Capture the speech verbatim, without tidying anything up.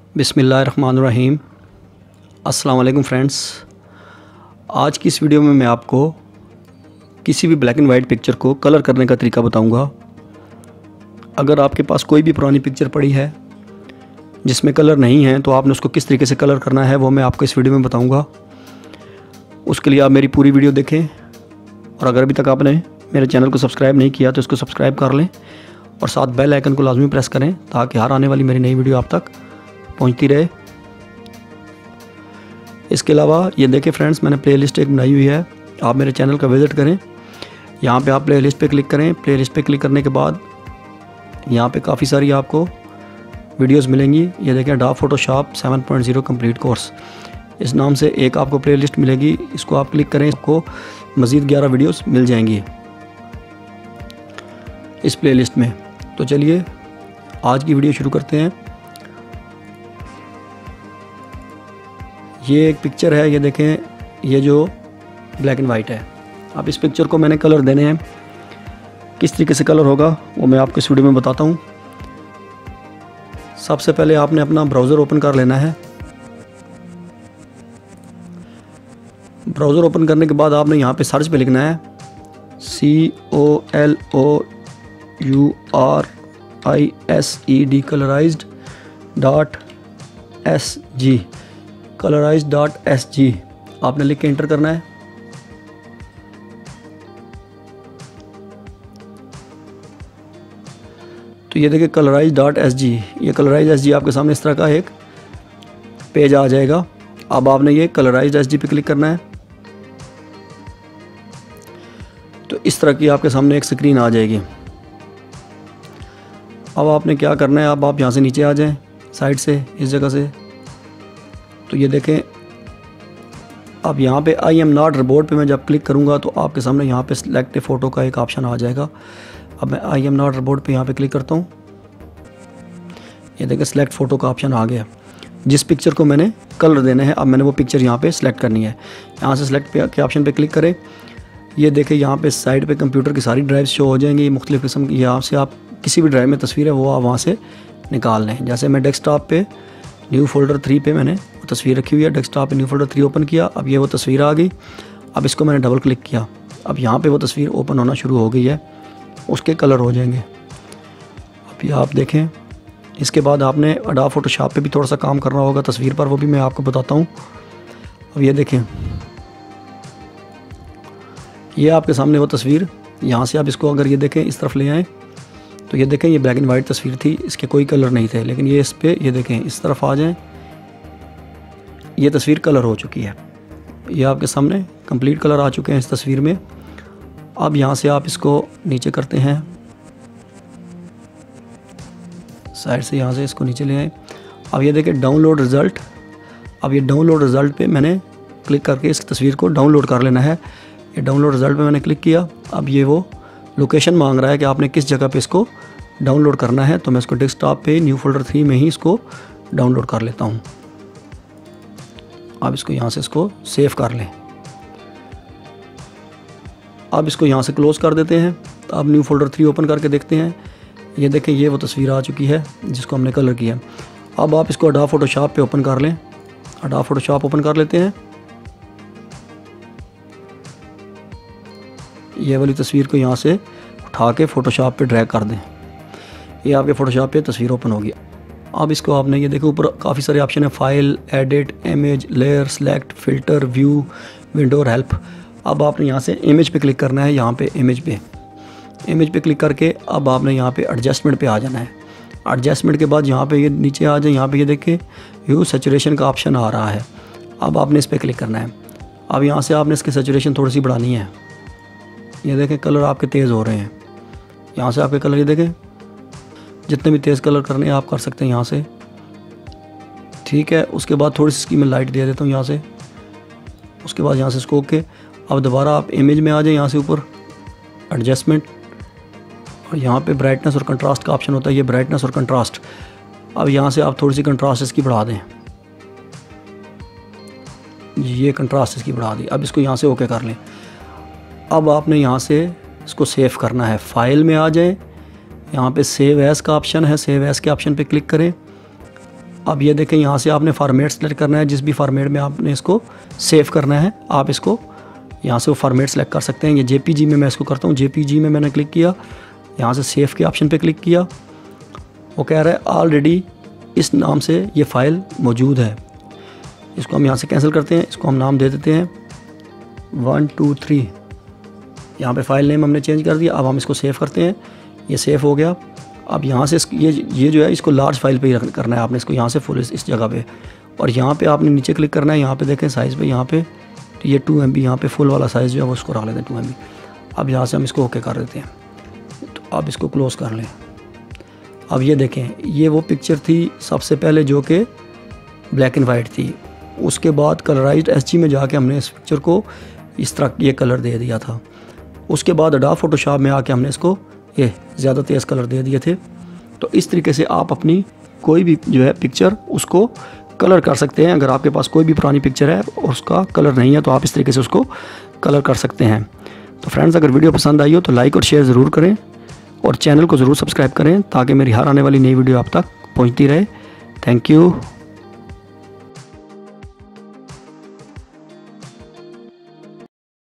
बिस्मिल्लाहिर्रहमानिर्रहीम। अस्सलाम वालेकुम फ्रेंड्स। आज की इस वीडियो में मैं आपको किसी भी ब्लैक एंड वाइट पिक्चर को कलर करने का तरीका बताऊंगा। अगर आपके पास कोई भी पुरानी पिक्चर पड़ी है जिसमें कलर नहीं है तो आपने उसको किस तरीके से कलर करना है वो मैं आपको इस वीडियो में बताऊंगा। उसके लिए आप मेरी पूरी वीडियो देखें और अगर अभी तक आपने मेरे चैनल को सब्सक्राइब नहीं किया तो इसको सब्सक्राइब कर लें और साथ बेल आइकन को लाजमी प्रेस करें ताकि हर आने वाली मेरी नई वीडियो आप तक पहुंचती रहे। इसके अलावा ये देखें फ्रेंड्स, मैंने प्लेलिस्ट एक बनाई हुई है, आप मेरे चैनल का विज़िट करें। यहाँ पे आप प्लेलिस्ट पे क्लिक करें। प्लेलिस्ट पे क्लिक करने के बाद यहाँ पे काफ़ी सारी आपको वीडियोस मिलेंगी। ये देखें Adobe Photoshop seven point zero complete course, इस नाम से एक आपको प्लेलिस्ट मिलेगी। इसको आप क्लिक करें, आपको मज़ीद ग्यारह वीडियोस मिल जाएंगी इस प्लेलिस्ट में। तो चलिए आज की वीडियो शुरू करते हैं। ये एक पिक्चर है, ये देखें, ये जो ब्लैक एंड वाइट है। अब इस पिक्चर को मैंने कलर देने हैं। किस तरीके से कलर होगा वो मैं आपको इस वीडियो में बताता हूँ। सबसे पहले आपने अपना ब्राउज़र ओपन कर लेना है। ब्राउज़र ओपन करने के बाद आपने यहाँ पे सर्च पे लिखना है C O L O U R I S E D colourised dot S G colourise dot S G आपने लिख के इंटर करना है। तो ये देखिए कलराइज डॉट एस जी, ये कलराइज एस जी आपके सामने इस तरह का एक पेज आ जाएगा। अब आपने ये कलराइज एस जी पे क्लिक करना है तो इस तरह की आपके सामने एक स्क्रीन आ जाएगी। अब आपने क्या करना है, अब आप यहाँ से नीचे आ जाएं साइड से, इस जगह से। तो ये देखें, अब यहाँ पे आई एम नॉट रोबोट पे मैं जब क्लिक करूँगा तो आपके सामने यहाँ पे सिलेक्ट ए फ़ोटो का एक ऑप्शन आ जाएगा। अब मैं आई एम नॉट रोबोट पे यहाँ पे क्लिक करता हूँ। ये देखें सिलेक्ट फ़ोटो का ऑप्शन आ गया। जिस पिक्चर को मैंने कलर देना है अब मैंने वो पिक्चर यहाँ पे सिलेक्ट करनी है। यहाँ से सिलेक्ट के ऑप्शन पे क्लिक करें। ये देखें यहाँ पे साइड पे कंप्यूटर की सारी ड्राइव शो हो जाएंगी मुख्तलिफ़ किस्म की। यहाँ से आप किसी भी ड्राइव में तस्वीर है वो आप वहाँ से निकाल लें। जैसे मैं डेस्कटॉप पे न्यू फोल्डर थ्री पे मैंने वो तस्वीर रखी हुई है, डेस्कटॉप पे न्यू फोल्डर थ्री ओपन किया। अब ये वो तस्वीर आ गई। अब इसको मैंने डबल क्लिक किया, अब यहाँ पे वो तस्वीर ओपन होना शुरू हो गई है, उसके कलर हो जाएंगे। अब ये आप देखें। इसके बाद आपने अडोब फोटोशॉप पे भी थोड़ा सा काम करना होगा तस्वीर पर, वो भी मैं आपको बताता हूँ। अब ये देखें, ये आपके सामने वो तस्वीर, यहाँ से आप इसको अगर ये देखें इस तरफ ले आएँ तो ये देखें ये ब्लैक एंड वाइट तस्वीर थी, इसके कोई कलर नहीं थे। लेकिन ये इस पे ये देखें इस तरफ आ जाएं, ये तस्वीर कलर हो चुकी है। ये आपके सामने कंप्लीट कलर आ चुके हैं इस तस्वीर में। अब यहाँ से आप इसको नीचे करते हैं, साइड से यहाँ से इसको नीचे ले आए। अब ये देखें डाउनलोड रिज़ल्ट। अब ये डाउनलोड रिज़ल्ट पे मैंने क्लिक करके इस तस्वीर को डाउनलोड कर लेना है। ये डाउनलोड रिज़ल्ट पे मैंने क्लिक किया। अब ये वो लोकेशन मांग रहा है कि आपने किस जगह पे इसको डाउनलोड करना है। तो मैं इसको डेस्कटॉप पे न्यू फोल्डर थ्री में ही इसको डाउनलोड कर लेता हूँ। अब इसको यहाँ से इसको सेव कर लें। अब इसको यहाँ से क्लोज़ कर देते हैं। तो अब न्यू फोल्डर थ्री ओपन करके देखते हैं। ये देखें ये वो तस्वीर आ चुकी है जिसको हमने कलर किया। अब आप इसको अडोब फोटोशॉप पे ओपन कर लें। अडोब फोटोशॉप ओपन कर लेते हैं। ये वाली तस्वीर को यहाँ से उठा के फ़ोटोशॉप पे ड्रैग कर दें। ये आपके फ़ोटोशॉप पे तस्वीर ओपन होगी। अब इसको आपने ये देखो ऊपर काफ़ी सारे ऑप्शन है, file, edit, image, layer, select, filter, view, window और हेल्प। अब आपने यहाँ से इमेज पे क्लिक करना है। यहाँ पे इमेज पे इमेज पे क्लिक करके अब आपने यहाँ पे एडजस्टमेंट पे आ जाना है। एडजस्टमेंट के बाद यहाँ पे ये नीचे आ जाए, यहाँ पे ये देखें व्यू सैचुरेशन का ऑप्शन आ रहा है। अब आपने इस पर क्लिक करना है। अब यहाँ से आपने इसकी सैचुरेशन थोड़ी सी बढ़ानी है। ये देखें कलर आपके तेज़ हो रहे हैं। यहाँ से आपके कलर ये देखें जितने भी तेज़ कलर करने हैं आप कर सकते हैं यहाँ से, ठीक है। उसके बाद थोड़ी सी इसकी मैं लाइट दे देता हूँ यहाँ से। उसके बाद यहाँ से इसको ओके। अब दोबारा आप इमेज में आ जाए, यहाँ से ऊपर एडजस्टमेंट और यहाँ पे ब्राइटनेस और कंट्रास्ट का ऑप्शन होता है, ये ब्राइटनेस और कंट्रास्ट। अब यहाँ से आप थोड़ी सी कंट्रास्ट इसकी बढ़ा दें। ये कंट्रास्ट इसकी बढ़ा दी। अब इसको यहाँ से ओके कर लें। अब आपने यहाँ से इसको सेव करना है। फाइल में आ जाए, यहाँ पे सेव एज़ का ऑप्शन है, सेव एज़ के ऑप्शन पे क्लिक करें। अब ये देखें, यहाँ से आपने फॉर्मेट सेलेक्ट करना है, जिस भी फॉर्मेट में आपने इसको सेव करना है आप इसको यहाँ से वो फॉर्मेट सेलेक्ट कर सकते हैं। ये जेपीजी में मैं इसको करता हूँ, जेपीजी में मैंने क्लिक किया, यहाँ से सेव के ऑप्शन पे क्लिक किया। वो कह रहा है ऑलरेडी इस नाम से ये फ़ाइल मौजूद है। इसको हम यहाँ से कैंसिल करते हैं, इसको हम नाम दे देते हैं वन टू थ्री। यहाँ पे फ़ाइल नेम हमने चेंज कर दिया। अब हम इसको सेव करते हैं, ये सेव हो गया। अब यहाँ से ये ये जो है इसको लार्ज फाइल पे ही करना है आपने, इसको यहाँ से फुल इस, इस जगह पे, और यहाँ पे आपने नीचे क्लिक करना है। यहाँ पे देखें साइज़ पे, यहाँ पे तो ये टू एम बी यहाँ पर फुल वाला साइज़ जो है वो उसको रख लेते हैं टू एम बी। अब यहाँ से हम इसको ओके कर देते हैं, तो अब इसको क्लोज़ कर लें। अब ये देखें, ये वो पिक्चर थी सबसे पहले जो कि ब्लैक एंड वाइट थी, उसके बाद कलराइज्ड एसजी में जाके हमने इस पिक्चर को इस तरह ये कलर दे दिया था। उसके बाद अडोब फोटोशॉप में आके हमने इसको ये ज़्यादा तेज़ कलर दे दिए थे। तो इस तरीके से आप अपनी कोई भी जो है पिक्चर उसको कलर कर सकते हैं। अगर आपके पास कोई भी पुरानी पिक्चर है और उसका कलर नहीं है तो आप इस तरीके से उसको कलर कर सकते हैं। तो फ्रेंड्स, अगर वीडियो पसंद आई हो तो लाइक और शेयर ज़रूर करें और चैनल को ज़रूर सब्सक्राइब करें ताकि मेरी हर आने वाली नई वीडियो आप तक पहुंचती रहे। Thank you.